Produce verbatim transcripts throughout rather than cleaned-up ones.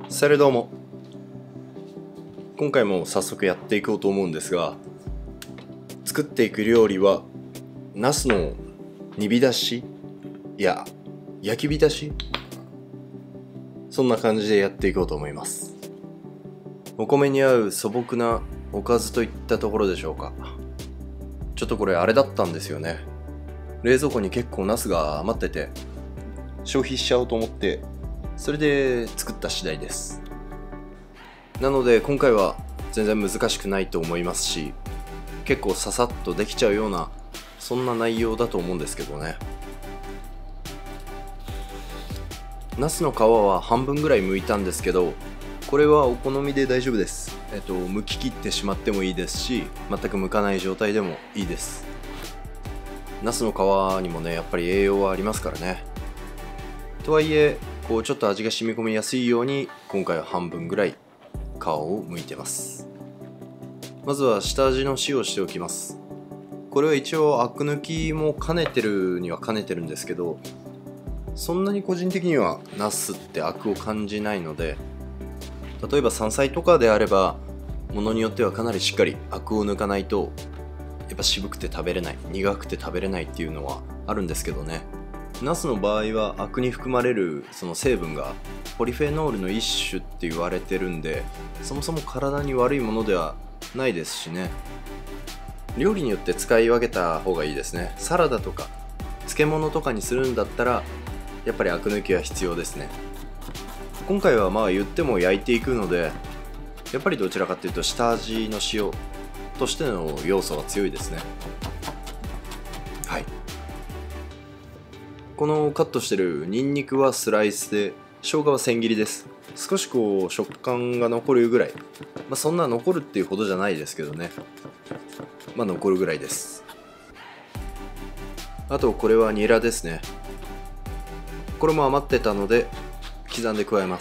されどうも、今回も早速やっていこうと思うんですが、作っていく料理はナスの煮浸しいや焼き浸し、そんな感じでやっていこうと思います。お米に合う素朴なおかずといったところでしょうか。ちょっとこれあれだったんですよね。冷蔵庫に結構ナスが余ってて消費しちゃおうと思って、それで作った次第です。なので今回は全然難しくないと思いますし、結構ささっとできちゃうようなそんな内容だと思うんですけどね。ナスの皮は半分ぐらい剥いたんですけど、これはお好みで大丈夫です。えっと剥き切ってしまってもいいですし、全く剥かない状態でもいいです。ナスの皮にもね、やっぱり栄養はありますからね。とはいえこうちょっと味が染み込みやすいように今回は半分ぐらい皮を剥いてます。まずは下味の塩をしておきます。これは一応アク抜きも兼ねてるには兼ねてるんですけど、そんなに個人的にはナスってアクを感じないので、例えば山菜とかであればものによってはかなりしっかりアクを抜かないとやっぱ渋くて食べれない、苦くて食べれないっていうのはあるんですけどね。ナスの場合はアクに含まれるその成分がポリフェノールの一種って言われてるんで、そもそも体に悪いものではないですしね。料理によって使い分けた方がいいですね。サラダとか漬物とかにするんだったらやっぱりアク抜きは必要ですね。今回はまあ言っても焼いていくので、やっぱりどちらかというと下味の塩としての要素が強いですね。はい、このカットしてるニンニクはスライスで、生姜は千切りです。少しこう食感が残るぐらい、まあ、そんな残るっていうほどじゃないですけどね、まあ残るぐらいです。あとこれはニラですね。これも余ってたので刻んで加えます。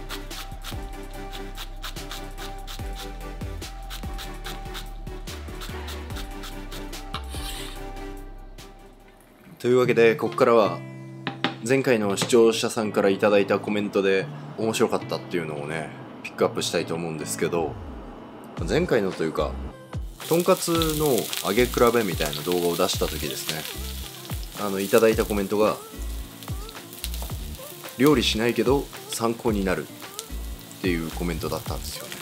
というわけでここからは前回の視聴者さんからいただいたコメントで面白かったっていうのをねピックアップしたいと思うんですけど、前回のというかとんかつの揚げ比べみたいな動画を出した時ですね、あのいただいたコメントが料理しないけど参考になるっていうコメントだったんですよね。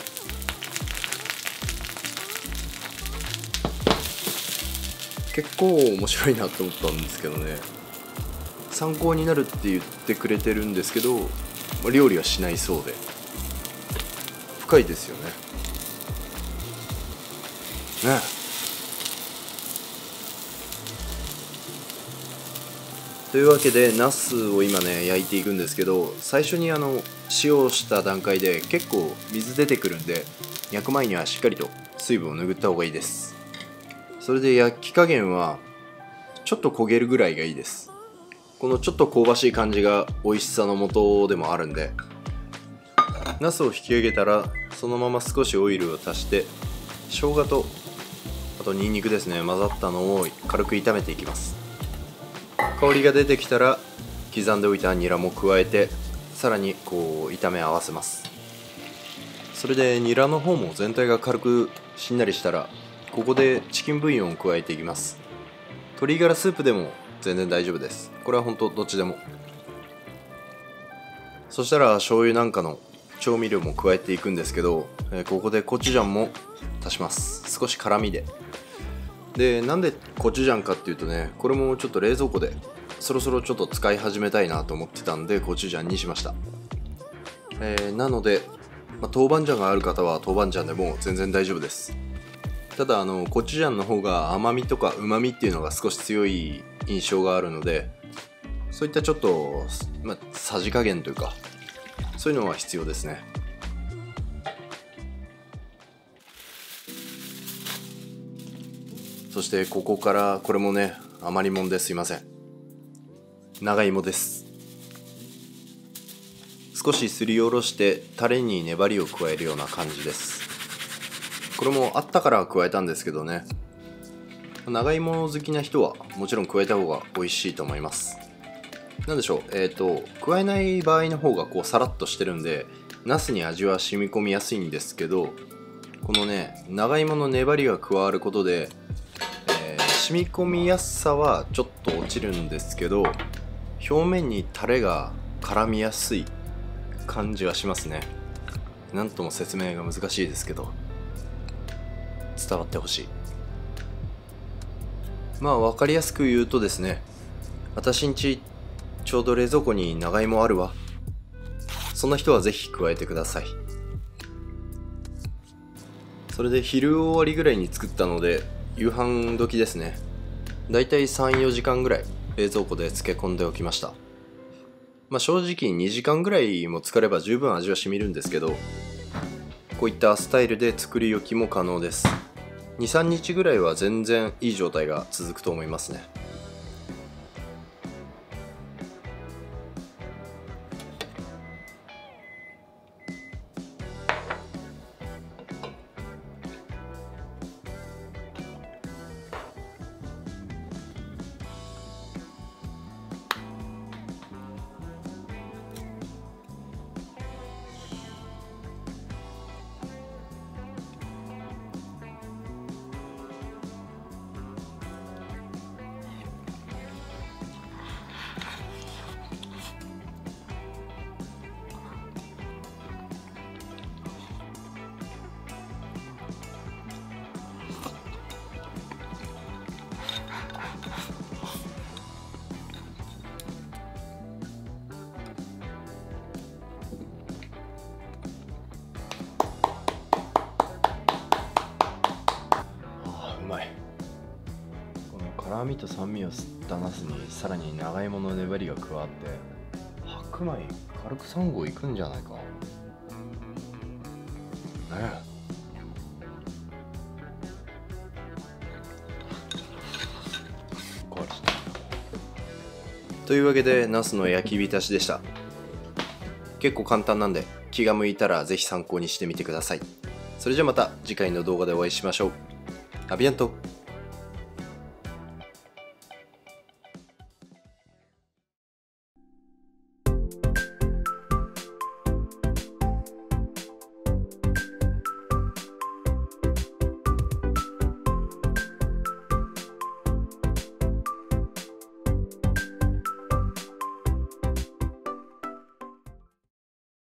結構面白いなと思ったんですけどね。参考になるって言ってくれてるんですけど、料理はしないそうで深いですよね。ねえ。というわけでナスを今ね焼いていくんですけど、最初にあの塩をした段階で結構水出てくるんで、焼く前にはしっかりと水分を拭った方がいいです。それで焼き加減はちょっと焦げるぐらいがいいです。このちょっと香ばしい感じが美味しさの元でもあるんで、ナスを引き上げたらそのまま少しオイルを足して生姜とあとニンニクですね、混ざったのを軽く炒めていきます。香りが出てきたら刻んでおいたニラも加えて、さらにこう炒め合わせます。それでニラの方も全体が軽くしんなりしたら、ここでチキンブイヨンを加えていきます。鶏ガラスープでも全然大丈夫です。これは本当どっちでも。そしたら醤油なんかの調味料も加えていくんですけど、えー、ここでコチュジャンも足します。少し辛みで。で、なんでコチュジャンかっていうとね、これもちょっと冷蔵庫でそろそろちょっと使い始めたいなと思ってたんでコチュジャンにしました。えー、なので、まあ、豆板醤がある方は豆板醤でも全然大丈夫です。ただあのコチュジャンの方が甘みとかうまみっていうのが少し強い印象があるので、そういったちょっと、まあ、さじ加減というかそういうのは必要ですね。そしてここからこれもね余りもんですいません、長芋です。少しすりおろしてタレに粘りを加えるような感じです。これもあったから加えたんですけどね、長芋好きな人はもちろん加えた方が美味しいと思います。なんでしょう、えっと加えない場合の方がこうサラッとしてるんでナスに味は染み込みやすいんですけど、このね長芋の粘りが加わることで、えー、染み込みやすさはちょっと落ちるんですけど、表面にタレが絡みやすい感じはしますね。なんとも説明が難しいですけど伝わってほしい。まあ分かりやすく言うとですね、私んちちょうど冷蔵庫に長芋あるわ。そんな人はぜひ加えてください。それで昼終わりぐらいに作ったので夕飯時ですね。だいたいさん、よじかんぐらい冷蔵庫で漬け込んでおきました。まあ正直にじかんぐらいも浸かれば十分味は染みるんですけど、こういったスタイルで作り置きも可能です。に、さんにちぐらいは全然いい状態が続くと思いますね。辛みと酸味を吸ったナスにさらに長芋の粘りが加わって、白米軽くさん合いくんじゃないかね。というわけでナスの焼き浸しでした。結構簡単なんで気が向いたらぜひ参考にしてみてください。それじゃまた次回の動画でお会いしましょう。アビアント。